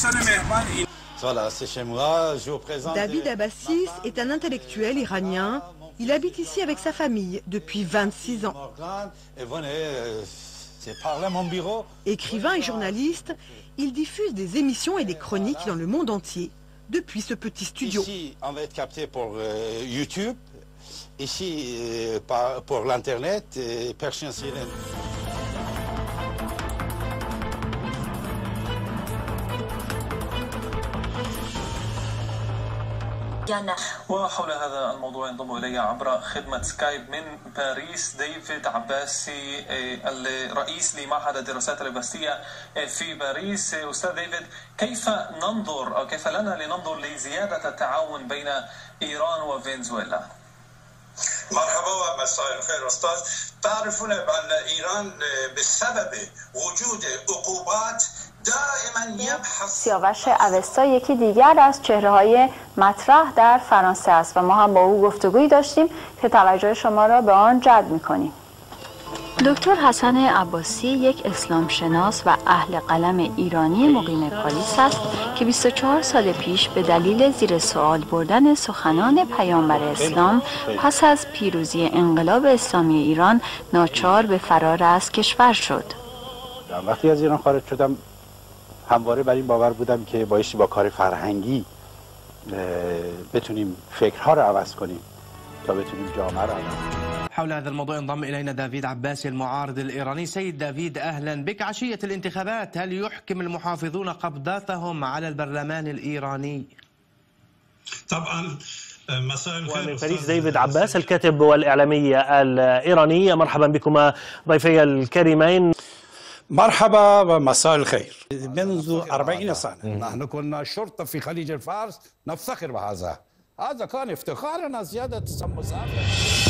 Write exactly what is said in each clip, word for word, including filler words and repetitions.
Voilà, c'est chez moi, je vous présente... David Abbassi est un intellectuel iranien. Il habite ici avec sa famille depuis vingt-six ans. Et venez, c'est par là mon bureau. Écrivain et journaliste, il diffuse des émissions et des chroniques dans le monde entier depuis ce petit studio. Ici, on va être capté pour euh, YouTube. Ici, euh, par, pour l'Internet, et Persian Sirène. وحول هذا الموضوع ينضم إلي عبر خدمة سكايب من باريس ديفيد عباسي الرئيس لمعهد الدراسات الليبرالية في باريس. أستاذ ديفيد، كيف ننظر أو كيف لنا لننظر لزيادة التعاون بين إيران وفنزويلا؟ مرحبا ومساء الخير أستاذ. تعرفون بأن إيران بسبب وجود عقوبات سیاوش اوستا یکی دیگر از چهره‌های مطرح در فرانسه است و ما هم با او گفتگویی داشتیم که توجه شما را به آن جلب می‌کنیم. دکتر حسن عباسی یک اسلام شناس و اهل قلم ایرانی مقیم پاریس است که بیست و چهار سال پیش به دلیل زیر سوال بردن سخنان پیامبر اسلام پس از پیروزی انقلاب اسلامی ایران ناچار به فرار از کشور شد. وقتی از ایران خارج شدم همواره بر این باور بودم که بایستی با کار فرهنگی بتونیم فکرها رو عوض کنیم تا بتونیم جامعه رو عوض کنیم. حول هذا الموضوع انضم إلينا دافيد عباسي المعارض الإيراني. سيد دافيد، أهلا بك. عشية الانتخابات هل يحكم المحافظون قبضتهم على البرلمان الإيراني؟ طبعا مساء الخير. ومن باريس ديفيد عباس الكاتب والإعلامي الإيراني. مرحبا بكما ضيفي الكريمين. مرحبا ومساء الخير. منذ أربعين سنة نحن كنا شرطة في خليج الفارس نفتخر بهذا. هذا كان افتخارنا زيادة مسافر.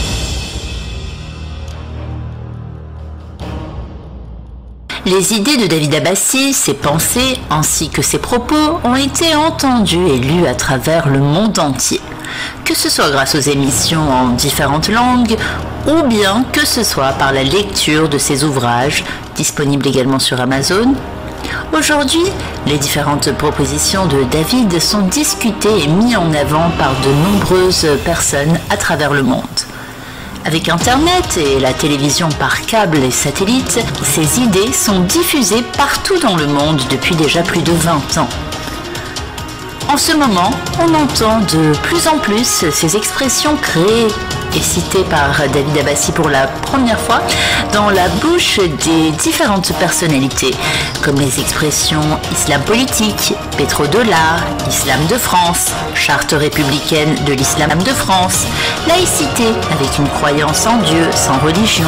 Les idées de David Abbassi, ses pensées ainsi que ses propos ont été entendus et lus à travers le monde entier. Que ce soit grâce aux émissions en différentes langues ou bien que ce soit par la lecture de ses ouvrages, disponibles également sur Amazon. Aujourd'hui, les différentes propositions de David sont discutées et mises en avant par de nombreuses personnes à travers le monde. Avec Internet et la télévision par câble et satellite, ces idées sont diffusées partout dans le monde depuis déjà plus de vingt ans. En ce moment, on entend de plus en plus ces expressions créées et citées par David Abbassi pour la première fois dans la bouche des différentes personnalités, comme les expressions islam politique, pétrodollar, islam de France, charte républicaine de l'islam de France, laïcité avec une croyance en Dieu sans religion.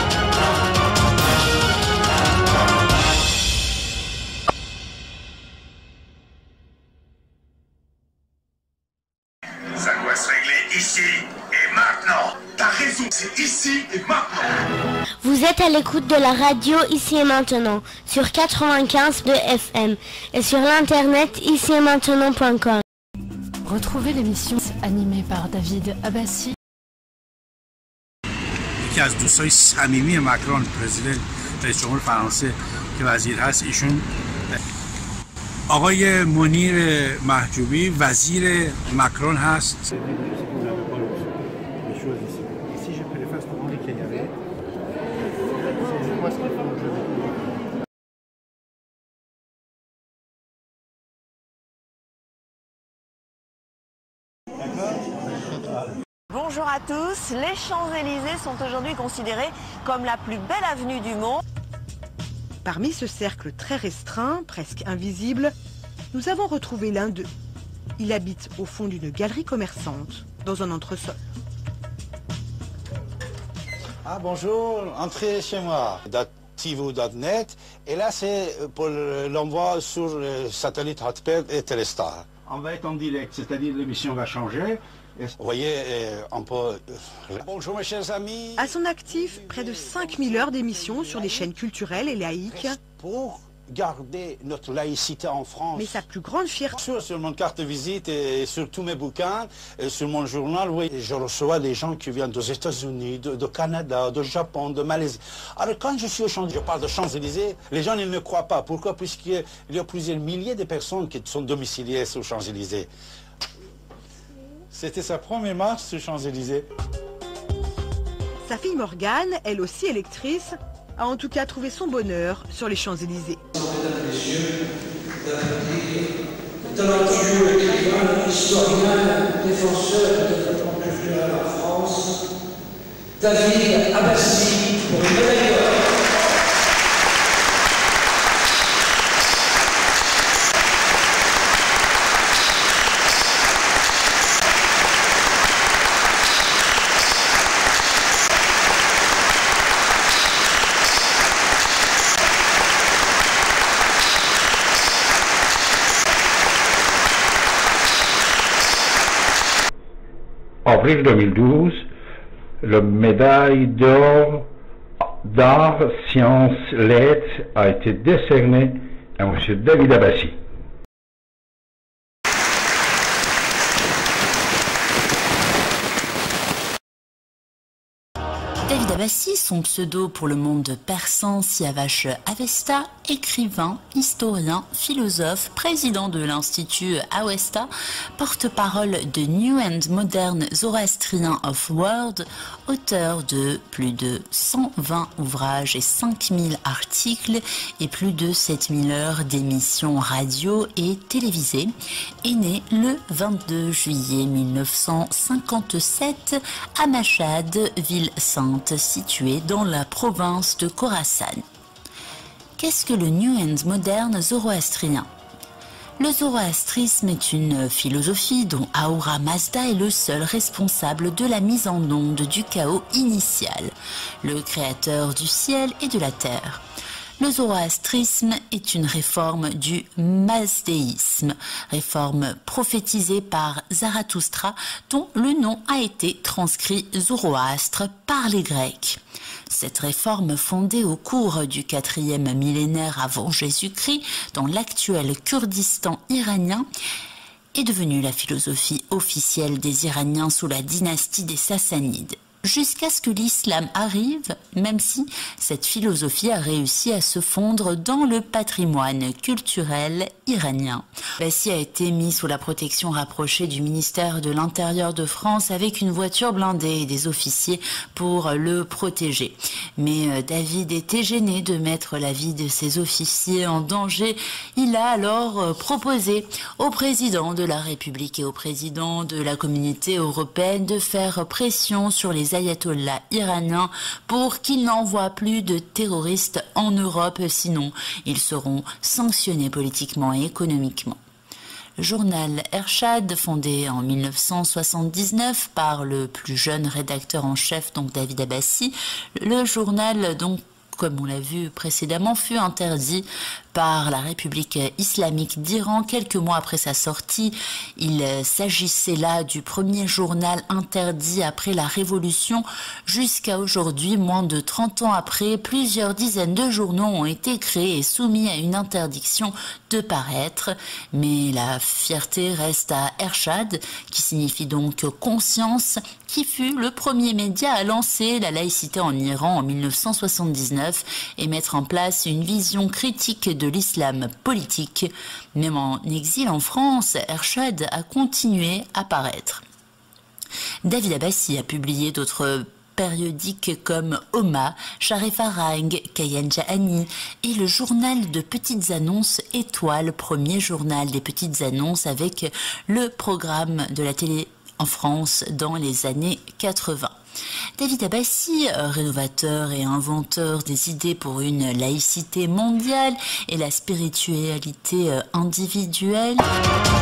Ça doit se régler ici et maintenant. T'as raison, c'est ici et maintenant. Vous êtes à l'écoute de la radio Ici et Maintenant sur quatre-vingt-quinze de F M et sur l'internet ici et maintenant point com. Retrouvez l'émission animée par David Abbassi. یکی از دوستای صمیمی مکرون، پرزیدنت رئیس جمهور فرانسه که وزیر هست، ایشون آقای منیر محجوبی وزیر مکرون هست. Bonjour à tous, les Champs-Élysées sont aujourd'hui considérés comme la plus belle avenue du monde. Parmi ce cercle très restreint, presque invisible, nous avons retrouvé l'un d'eux. Il habite au fond d'une galerie commerçante, dans un entresol. Ah bonjour, entrez chez moi. T V point net et là c'est pour l'envoi sur le satellite Hotbird et Telestar. On va être en direct, c'est-à-dire l'émission va changer. Vous voyez, on peut... Bonjour mes chers amis. À son actif, près de cinq mille heures d'émissions sur des chaînes culturelles et laïques. Pour garder notre laïcité en France. Mais sa plus grande fierté... Sur, sur mon carte de visite et sur tous mes bouquins, et sur mon journal, oui, je reçois des gens qui viennent des États-Unis, de, de Canada, de Japon, de Malaisie. Alors quand je suis au Champs-Élysées, je parle de Champs-Élysées, les gens ils ne croient pas. Pourquoi? Puisqu'il y a plusieurs milliers de personnes qui sont domiciliées sur Champs-Élysées. C'était sa première marche sur Champs-Élysées. Sa fille Morgane, elle aussi électrice, a en tout cas trouvé son bonheur sur les Champs-Élysées. Mesdames et messieurs, le talentueux écrivain, historien, défenseur du développement culturel en France, David Abbassi, pour une médaille d'or. En avril deux mille douze, la médaille d'or d'art, sciences, lettres a été décernée à M. David Abbassi. David Abbassi, son pseudo pour le monde persan Siavash Avesta, écrivain, historien, philosophe, président de l'Institut Avesta, porte-parole de New and Modern Zoroastrian of World, auteur de plus de cent vingt ouvrages et cinq mille articles et plus de sept mille heures d'émissions radio et télévisées, est né le vingt-deux juillet mille neuf cent cinquante-sept à Mashhad, ville sainte située dans la province de Khorasan. Qu'est-ce que le New and Modern zoroastrien? Le zoroastrisme est une philosophie dont Ahura Mazda est le seul responsable de la mise en onde du chaos initial, le créateur du ciel et de la terre. Le zoroastrisme est une réforme du mazdéisme, réforme prophétisée par Zarathustra, dont le nom a été transcrit Zoroastre par les Grecs. Cette réforme, fondée au cours du quatrième millénaire avant Jésus-Christ dans l'actuel Kurdistan iranien, est devenue la philosophie officielle des Iraniens sous la dynastie des Sassanides. Jusqu'à ce que l'islam arrive, même si cette philosophie a réussi à se fondre dans le patrimoine culturel iranien. Abbassi a été mis sous la protection rapprochée du ministère de l'Intérieur de France avec une voiture blindée et des officiers pour le protéger. Mais David était gêné de mettre la vie de ses officiers en danger. Il a alors proposé au président de la République et au président de la communauté européenne de faire pression sur les ayatollahs iraniens pour qu'ils n'envoient plus de terroristes en Europe, sinon ils seront sanctionnés politiquement et économiquement. Le journal Ershad, fondé en mille neuf cent soixante-dix-neuf par le plus jeune rédacteur en chef, donc David Abbassi, le journal, donc, comme on l'a vu précédemment, fut interdit par la République islamique d'Iran quelques mois après sa sortie. Il s'agissait là du premier journal interdit après la Révolution. Jusqu'à aujourd'hui, moins de trente ans après, plusieurs dizaines de journaux ont été créés et soumis à une interdiction de paraître. Mais la fierté reste à Ershad, qui signifie donc conscience, qui fut le premier média à lancer la laïcité en Iran en mille neuf cent soixante-dix-neuf et mettre en place une vision critique de l'islam politique. Même en exil en France, Ershad a continué à paraître. David Abbassi a publié d'autres périodiques comme Oma, Sharif Arang, Kayan Jahani et le journal de petites annonces Étoile, premier journal des petites annonces avec le programme de la télé en France dans les années quatre-vingts. David Abbassi, rénovateur et inventeur des idées pour une laïcité mondiale et la spiritualité individuelle.